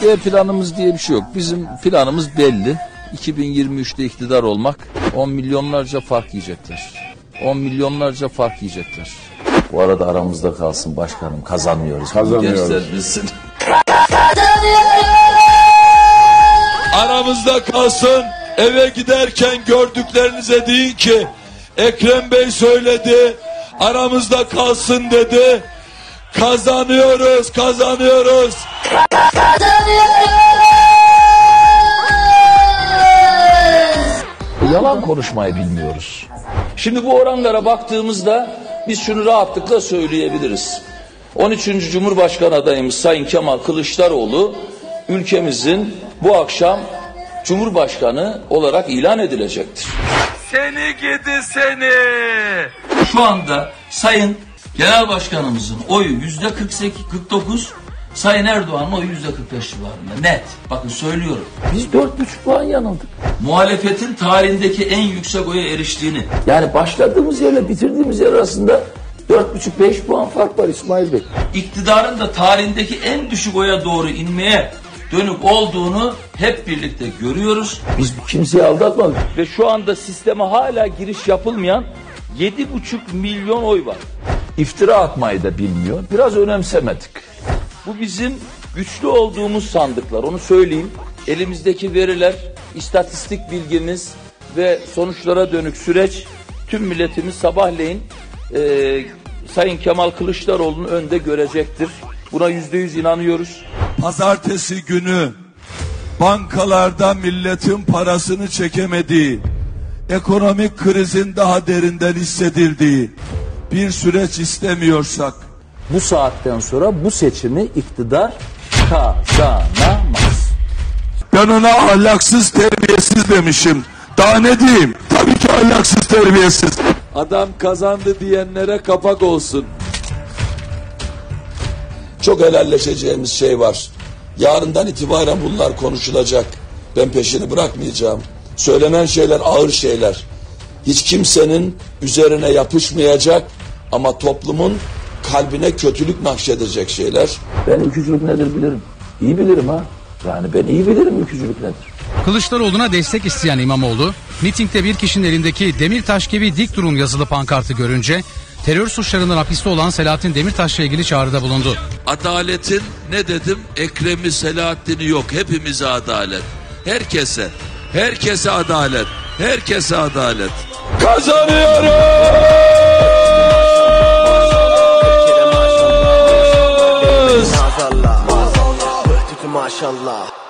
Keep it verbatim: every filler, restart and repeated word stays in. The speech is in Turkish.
B planımız diye bir şey yok. Bizim planımız belli. iki bin yirmi üçte iktidar olmak. on milyonlarca fark yiyecekler. on milyonlarca fark yiyecekler. Bu arada aramızda kalsın başkanım, kazanıyoruz. Kazanıyoruz. Gençler bilsin. Aramızda kalsın. Eve giderken gördüklerinize deyin ki Ekrem Bey söyledi, aramızda kalsın dedi. Kazanıyoruz, kazanıyoruz. Yalan konuşmayı bilmiyoruz. Şimdi bu oranlara baktığımızda biz şunu rahatlıkla söyleyebiliriz. on üçüncü Cumhurbaşkanı adayımız Sayın Kemal Kılıçdaroğlu ülkemizin bu akşam Cumhurbaşkanı olarak ilan edilecektir. Seni gidi seni. Şu anda Sayın Genel Başkanımızın oyu yüzde kırk sekiz kırk dokuz, Sayın Erdoğan'ın oyu yüzde kırk beş civarında. Net. Bakın söylüyorum. Biz dört buçuk puan yanıldık. Muhalefetin tarihindeki en yüksek oya eriştiğini. Yani başladığımız yerle bitirdiğimiz yer arasında dört buçuk beş puan fark var İsmail Bey. İktidarın da tarihindeki en düşük oya doğru inmeye dönük olduğunu hep birlikte görüyoruz. Biz kimseyi aldatmadık. Ve şu anda sisteme hala giriş yapılmayan yedi buçuk milyon oy var. İftira atmayı da bilmiyor. Biraz önemsemedik. Bu bizim güçlü olduğumuz sandıklar. Onu söyleyeyim. Elimizdeki veriler, istatistik bilgimiz ve sonuçlara dönük süreç tüm milletimiz sabahleyin e, Sayın Kemal Kılıçdaroğlu'nun önde görecektir. Buna yüzde yüz inanıyoruz. Pazartesi günü bankalarda milletin parasını çekemediği, ekonomik krizin daha derinden hissedildiği bir süreç istemiyorsak, bu saatten sonra bu seçimi iktidar kazanamaz. ben ona ahlaksız, terbiyesiz demişim. Daha ne diyeyim? Tabii ki ahlaksız, terbiyesiz. Adam kazandı diyenlere kapak olsun. Çok helalleşeceğimiz şey var. Yarından itibaren bunlar konuşulacak. Ben peşini bırakmayacağım. Söylenen şeyler ağır şeyler. Hiç kimsenin üzerine yapışmayacak ama toplumun kalbine kötülük nakşedecek şeyler. Ben ülkücülük nedir bilirim. İyi bilirim ha. Yani ben iyi bilirim ülkücülük nedir. Kılıçdaroğlu'na destek isteyen İmamoğlu, mitingde bir kişinin elindeki Demirtaş gibi dik durun yazılı pankartı görünce terör suçlarından hapiste olan Selahattin Demirtaş'la ilgili çağrıda bulundu. Adaletin ne dedim? Ekrem'i, Selahattin'i yok. Hepimize adalet. Herkese. Herkese adalet. Herkese adalet. Kazanıyoruz! Maşallah.